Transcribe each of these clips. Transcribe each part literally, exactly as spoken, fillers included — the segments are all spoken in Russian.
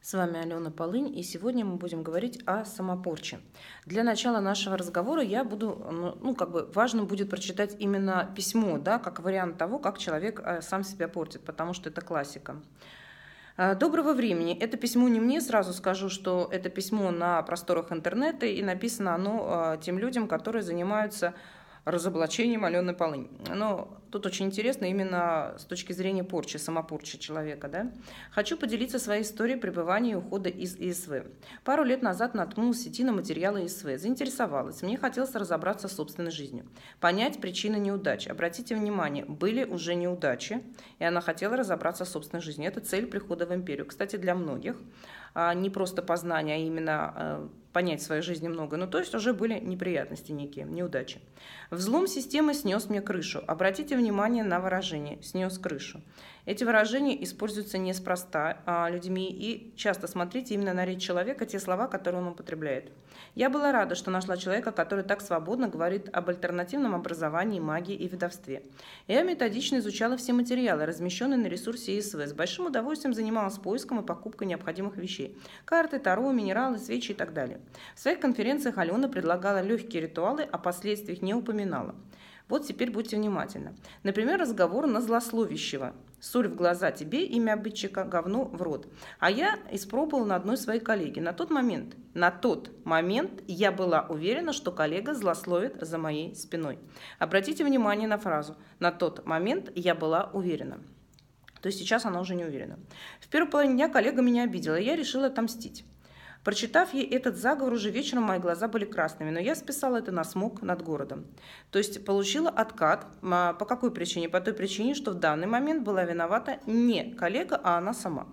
С вами Алена Полынь, и сегодня мы будем говорить о самопорче. Для начала нашего разговора я буду, ну, ну, как бы важно будет прочитать именно письмо, да, как вариант того, как человек э, сам себя портит, потому что это классика. Э, Доброго времени. Это письмо не мне, сразу скажу, что это письмо на просторах интернета, и написано оно э, тем людям, которые занимаются разоблачением Алены Полынь. Но тут очень интересно именно с точки зрения порчи, самопорчи человека. Да? Хочу поделиться своей историей пребывания и ухода из ИСВ. Пару лет назад наткнулась в сети на материалы ИСВ, заинтересовалась. Мне хотелось разобраться с собственной жизнью, понять причины неудач. Обратите внимание, были уже неудачи, и она хотела разобраться в собственной жизни. Это цель прихода в империю. Кстати, для многих не просто познание, а именно понять в своей жизни много. Ну, то есть уже были неприятности некие, неудачи. Взлом системы снес мне крышу. Обратите внимание на выражение «снес крышу». Эти выражения используются неспроста а, людьми, и часто смотрите именно на речь человека, те слова, которые он употребляет. Я была рада, что нашла человека, который так свободно говорит об альтернативном образовании, магии и ведовстве. Я методично изучала все материалы, размещенные на ресурсе ИСВ. С большим удовольствием занималась поиском и покупкой необходимых вещей. Карты, таро, минералы, свечи и так далее. В своих конференциях Алена предлагала легкие ритуалы, о последствиях не упоминала. Вот теперь будьте внимательны. Например, разговор на злословящего. Соль в глаза тебе, имя обидчика, говно в рот. А я испробовала на одной своей коллеге. На тот момент, на тот момент я была уверена, что коллега злословит за моей спиной. Обратите внимание на фразу «на тот момент я была уверена». То есть сейчас она уже не уверена. В первой половине дня коллега меня обидела, и я решила отомстить. Прочитав ей этот заговор, уже вечером мои глаза были красными, но я списала это на смог над городом. То есть получила откат. По какой причине? По той причине, что в данный момент была виновата не коллега, а она сама.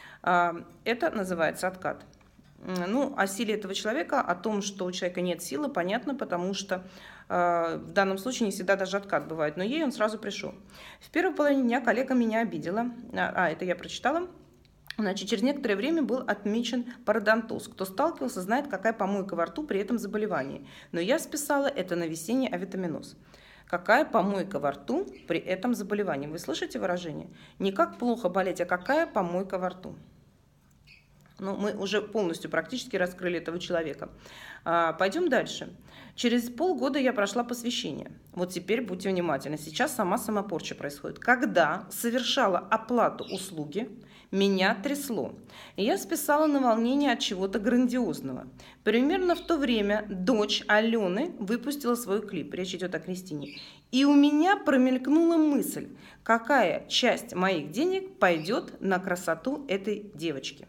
Это называется откат. Ну, о силе этого человека, о том, что у человека нет силы, понятно, потому что э, в данном случае не всегда даже откат бывает, но ей он сразу пришел. В первой половине дня коллега меня обидела, а, это я прочитала. Значит, через некоторое время был отмечен пародонтоз. Кто сталкивался, знает, какая помойка во рту при этом заболевании. Но я списала это на весенний авитаминоз. Какая помойка во рту при этом заболевании? Вы слышите выражение? Не как плохо болеть, а какая помойка во рту. Ну, мы уже полностью практически раскрыли этого человека. А, пойдем дальше. Через полгода я прошла посвящение. Вот теперь будьте внимательны. Сейчас сама самопорча происходит. Когда совершала оплату услуги, меня трясло. И я списала на волнение от чего-то грандиозного. Примерно в то время дочь Алены выпустила свой клип. Речь идет о Кристине. И у меня промелькнула мысль, какая часть моих денег пойдет на красоту этой девочки.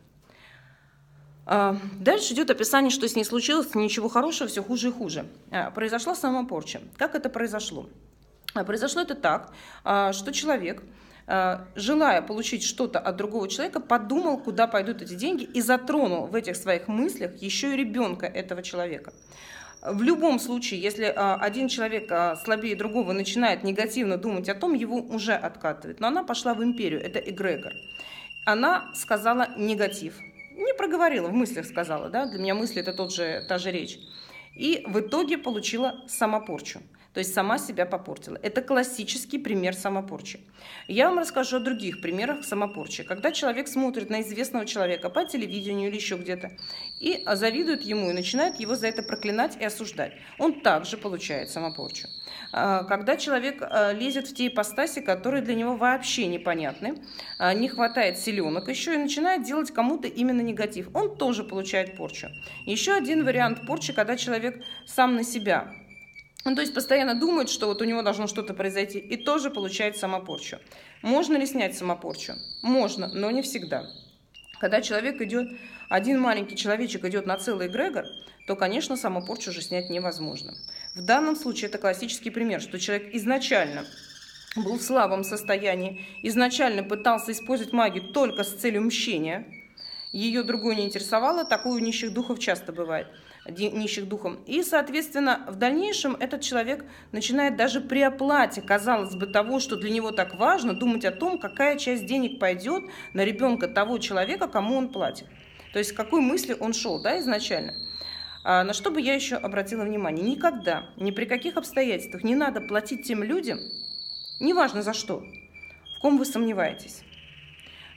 Дальше идет описание, что с ней случилось, ничего хорошего, все хуже и хуже. Произошла самопорча. Как это произошло? Произошло это так, что человек, желая получить что-то от другого человека, подумал, куда пойдут эти деньги, и затронул в этих своих мыслях еще и ребенка этого человека. В любом случае, если один человек слабее другого начинает негативно думать о том, его уже откатывает. Но она пошла в империю, это эгрегор. Она сказала негатив. Не проговорила, в мыслях сказала, да, для меня мысли это тот же, та же речь. И в итоге получила самопорчу, то есть сама себя попортила. Это классический пример самопорчи. Я вам расскажу о других примерах самопорчи. Когда человек смотрит на известного человека по телевидению или еще где-то и завидует ему и начинает его за это проклинать и осуждать, он также получает самопорчу. Когда человек лезет в те ипостаси, которые для него вообще непонятны, не хватает силенок еще и начинает делать кому-то именно негатив, он тоже получает порчу. Еще один вариант порчи, когда человек сам на себя, ну, то есть постоянно думает, что вот у него должно что-то произойти, и тоже получает самопорчу. Можно ли снять самопорчу? Можно, но не всегда. Когда человек идет, один маленький человечек идет на целый эгрегор, то, конечно, самопорчу уже снять невозможно. В данном случае это классический пример, что человек изначально был в слабом состоянии, изначально пытался использовать магию только с целью мщения, ее другое не интересовало, такое у нищих духов часто бывает, нищих духом. И, соответственно, в дальнейшем этот человек начинает даже при оплате, казалось бы, того, что для него так важно, думать о том, какая часть денег пойдет на ребенка того человека, кому он платит. То есть, с какой мыслью он шел, да, изначально. А на что бы я еще обратила внимание? Никогда, ни при каких обстоятельствах не надо платить тем людям, неважно за что, в ком вы сомневаетесь.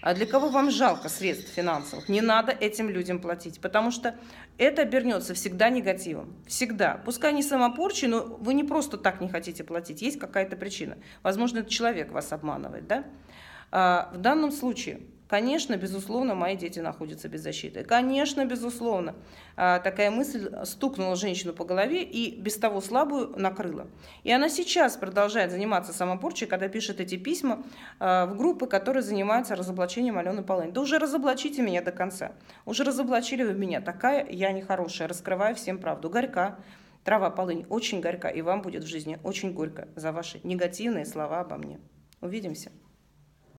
А для кого вам жалко средств финансовых, не надо этим людям платить, потому что это обернется всегда негативом. Всегда. Пускай не самопорчи, но вы не просто так не хотите платить, есть какая-то причина. Возможно, этот человек вас обманывает, да? А в данном случае, конечно, безусловно, мои дети находятся без защиты. Конечно, безусловно, такая мысль стукнула женщину по голове и без того слабую накрыла. И она сейчас продолжает заниматься самопорчей, когда пишет эти письма в группы, которые занимаются разоблачением Алены Палыни. Да уже разоблачите меня до конца. Уже разоблачили вы меня. Такая я нехорошая. Раскрываю всем правду. Горька. Трава полынь очень горька. И вам будет в жизни очень горько за ваши негативные слова обо мне. Увидимся.